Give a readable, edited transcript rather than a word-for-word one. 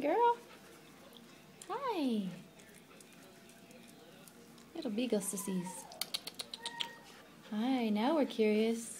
girl. Hi. Little beagle sissies. Hi, now we're curious.